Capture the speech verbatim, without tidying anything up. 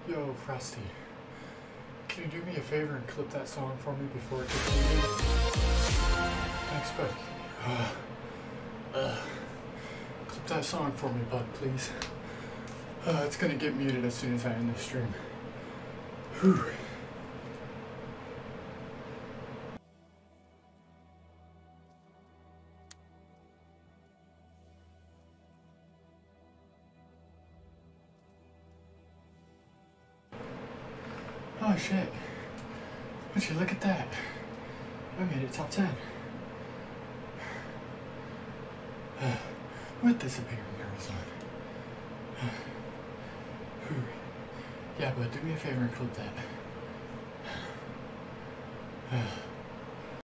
Yo, Frosty, can you do me a favor and clip that song for me before it gets muted? Thanks, buddy. Uh, uh, clip that song for me, bud, please. Uh, it's gonna get muted as soon as I end the stream. Whew. Oh shit, would you look at that? I made it top ten. Uh, with Dissapering Marathon. Uh, yeah, but do me a favor and clip that. Uh,